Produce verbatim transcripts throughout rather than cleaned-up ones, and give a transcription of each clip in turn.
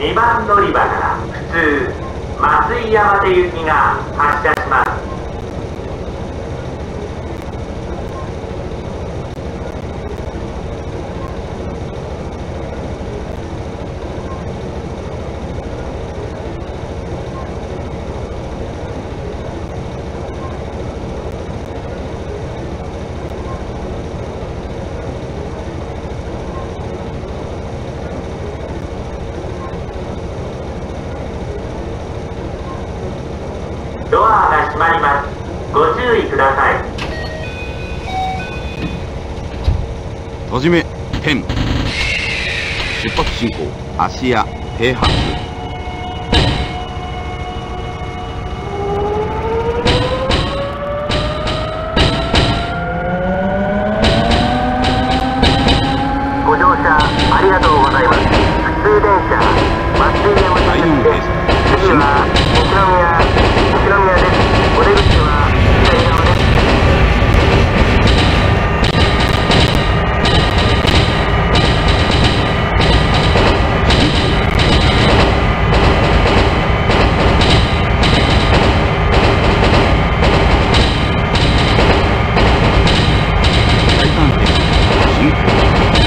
にばん乗り場から普通松井山手行きが発車します。ドアが閉まります。ご注意ください。 閉じ目点。出発進行芦屋停発。 ご乗車ありがとうございます。普通電車松井山手行きです。次は西宮西宮です。お出口は左側です。 第三停車進行。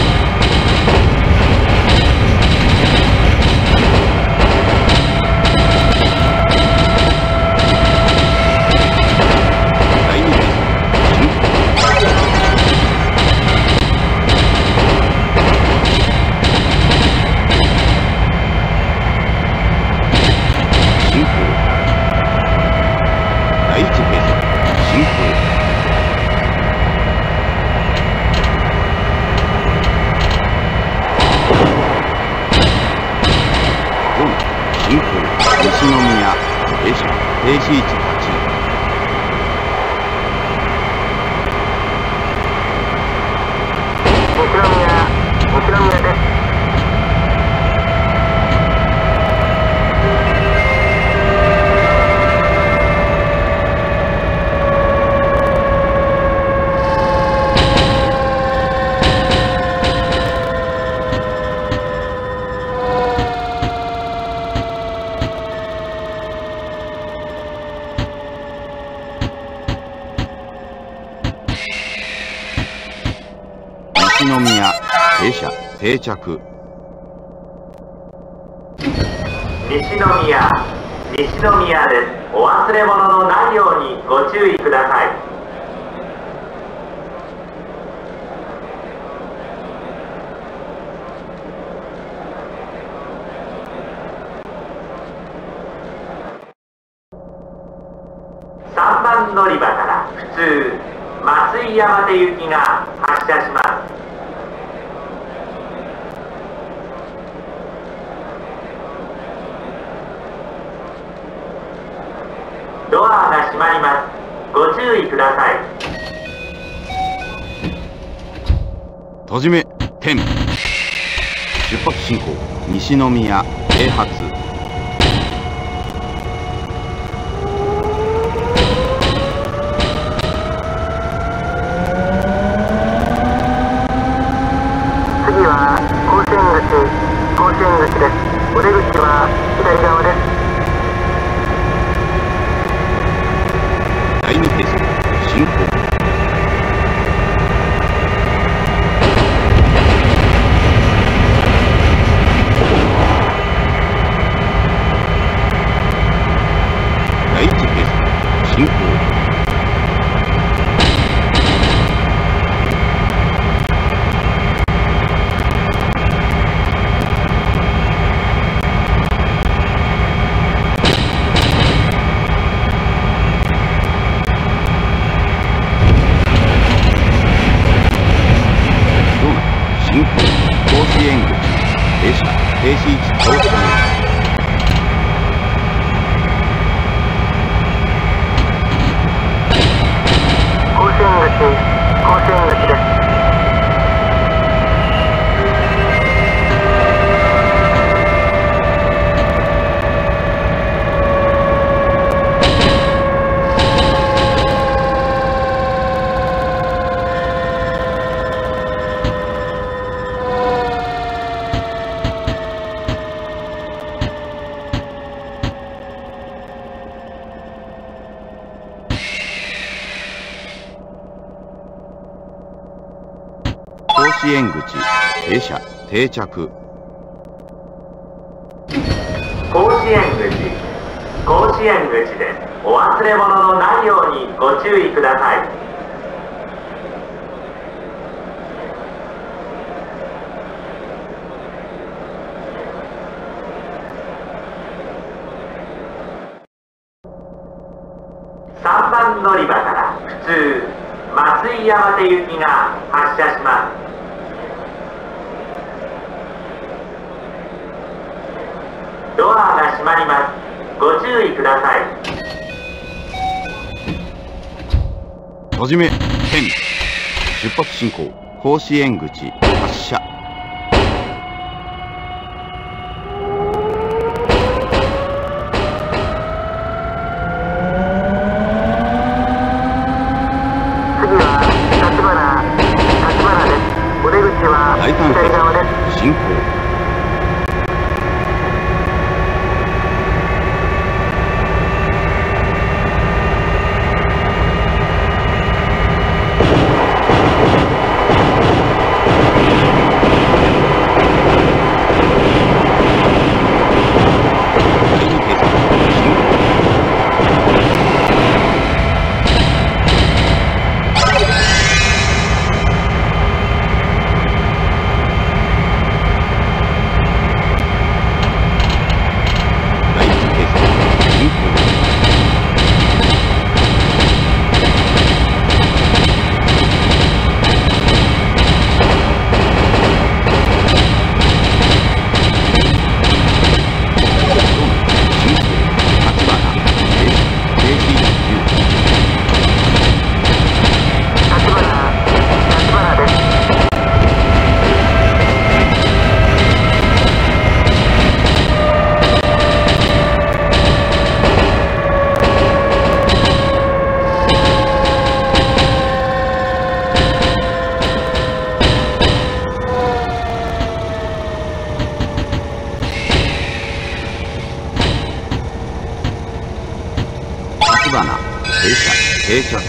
西宮停車停止位置はち。 西宮西宮です。 西宮停車定着。 西宮西宮です。お忘れ物のないようにご注意ください。さんばん乗り場から普通松井山手行きが発車します。ドアが閉まります。ご注意ください。 閉じ目点。出発進行西宮停発。 次は甲子園口甲子園口です。お出口は左側です。 第二停車進行。第一停車進行。停車停止位置到着。 甲子園口甲子園口です。 子園口停車定着。 甲子園口甲子園口でお忘れ物のないようにご注意ください。さんばん乗り場から普通松井山手行きが発車します。ドアが閉まります。ご注意ください。 はじめ、点。出発進行、甲子園口、発車。 次は、立花、立花です。お出口は第三左側です。 進行。 停車定着。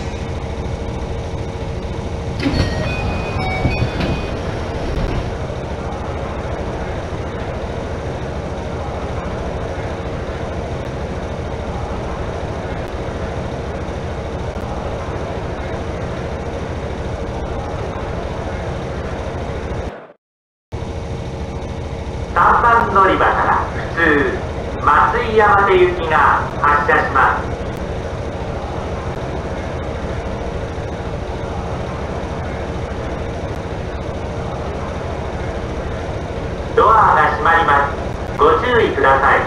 さんばん乗り場から普通松井山手行きが発車します。ドアが閉まります。ご注意ください。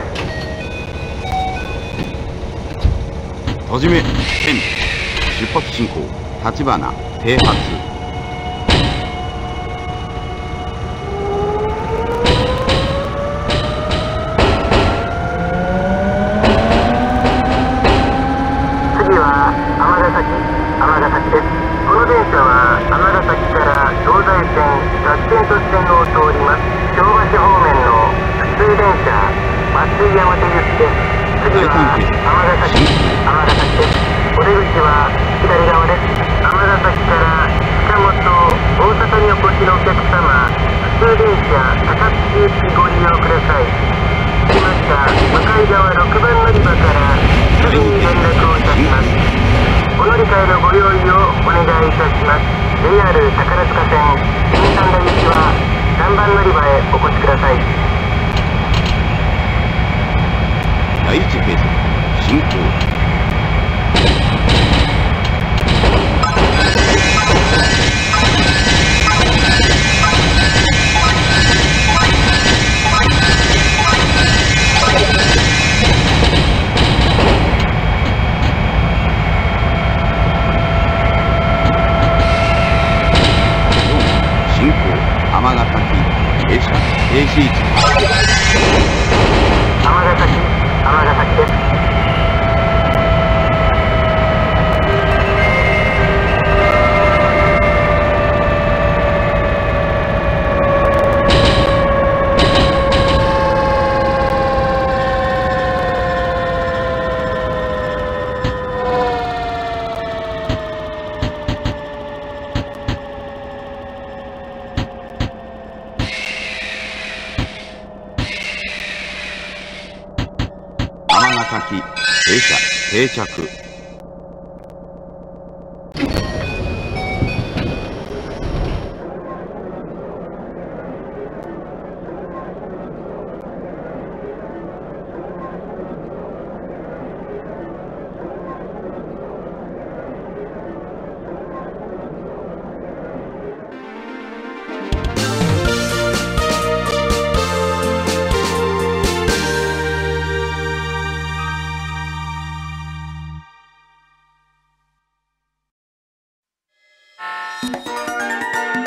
はじめ、点。出発進行、立花、停発。 次は尼崎、尼崎です。この電車は尼崎から東西線、学研都市線を通ります。京橋方面の普通電車松井山手行きです。次は尼崎、尼崎です。お出口は左側です。尼崎から近本、大阪にお越しのお客様、普通電車高槻行きご利用ください。着きました。向かい側ろくばん乗り場からすぐに連絡をいたします。お乗り換えのご用意をお願いいたします。 ジェイアール 宝塚線新三田行きはさんばん乗り場へお越しください。 第一計測、進行。尼崎停車停止位置。 尼崎、尼崎です。 先停車定着。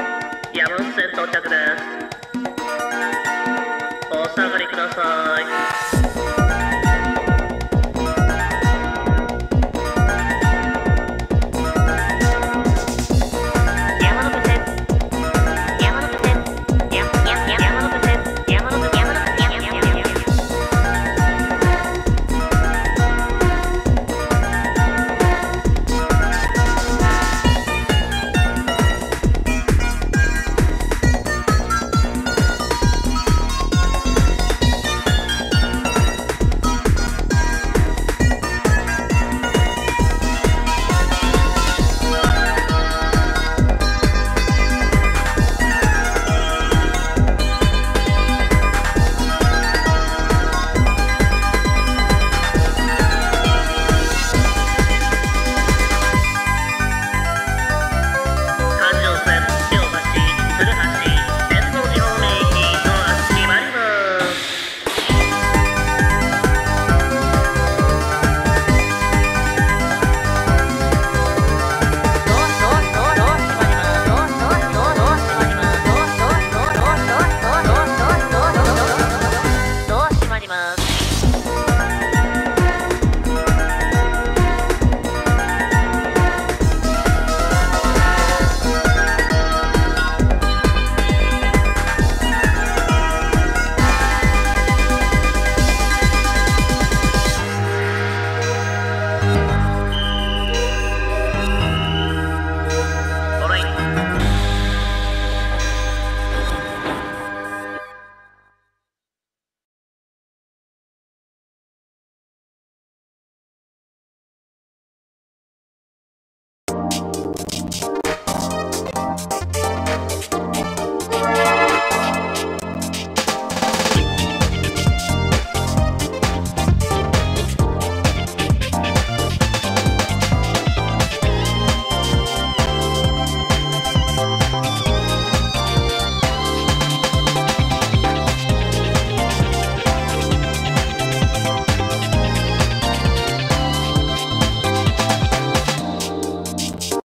山手線到着です。お下がりください。